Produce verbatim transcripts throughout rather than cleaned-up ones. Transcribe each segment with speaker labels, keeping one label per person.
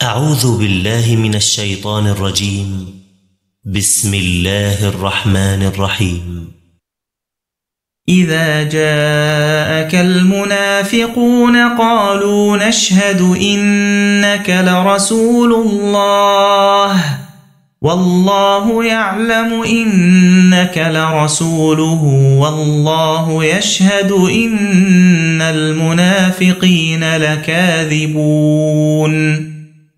Speaker 1: أعوذ بالله من الشيطان الرجيم. بسم الله الرحمن الرحيم.
Speaker 2: إذا جاءك المنافقون قالوا نشهد إنك لرسول الله والله يعلم إنك لرسوله والله يشهد إن المنافقين لكاذبون.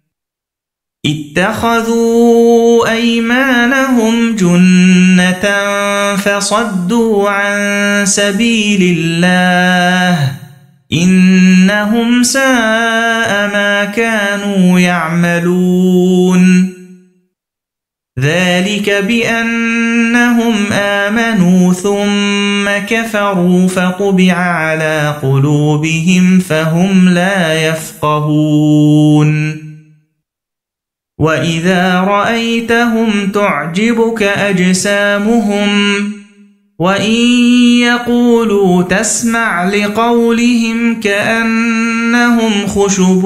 Speaker 2: اتخذوا أيمانهم جنة فصدوا عن سبيل الله إنهم ساء ما كانوا يعملون. ذلك بأنهم آمنوا ثم كفروا فطبع على قلوبهم فهم لا يفقهون. وإذا رأيتهم تعجبك أجسامهم وإن يقولوا تسمع لقولهم كأنهم خشب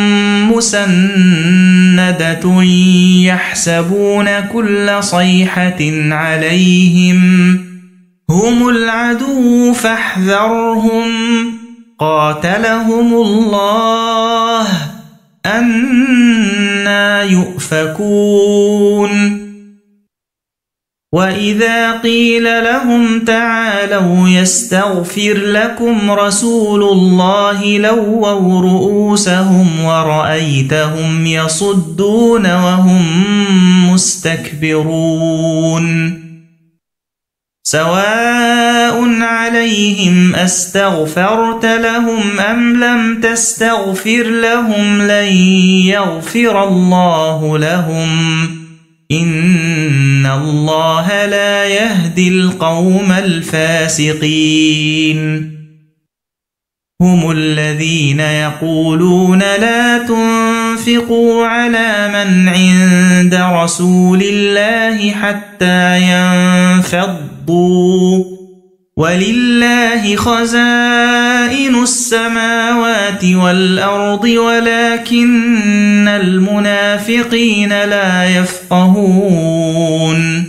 Speaker 2: مسندة يحسبون كل صيحة عليهم هم العدو فاحذرهم قاتلهم الله أنى يؤفكون. وإذا قيل لهم تعالوا يستغفر لكم رسول الله لووا رؤوسهم ورأيتهم يصدون وهم مستكبرون. سواء عليهم أستغفرت لهم أم لم تستغفر لهم لن يغفر الله لهم إن الله لا يهدي القوم الفاسقين. هم الذين يقولون لا تنفقوا على من عند رسول الله حتى ينفضوا ولله خزائن السماوات والأرض ولكن المنافقين لا يفقهون.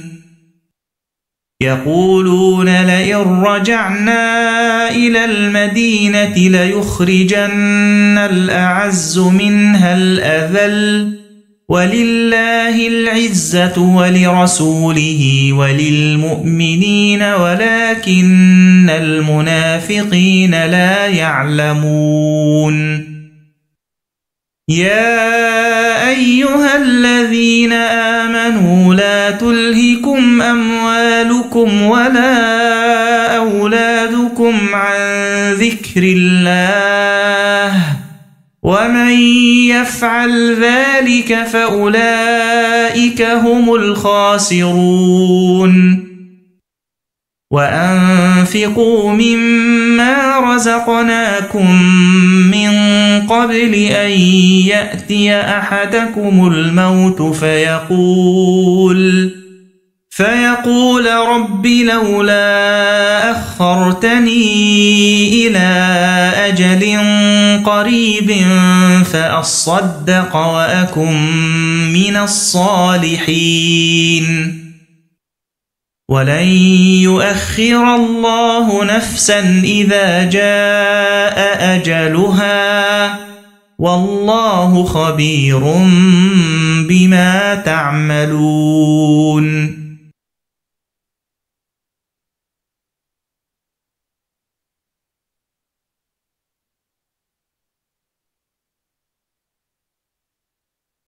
Speaker 2: يقولون لئن رجعنا إلى المدينة ليخرجن الأعز منها الأذل ولله العزة ولرسوله وللمؤمنين ولكن المنافقين لا يعلمون. يا أيها الذين آمنوا لا تلهكم أموالكم ولا أولادكم عن ذكر الله ومن يفعل ذلك فأولئك هم الخاسرون. وأنفقوا مما رزقناكم من قبل أن يأتي أحدكم الموت فيقول فيقول رب لولا أخرتني إلى أجل قريب فأصدق وأكن من الصالحين. ولن يؤخر الله نفسا إذا جاء أجلها والله خبير بما تعملون.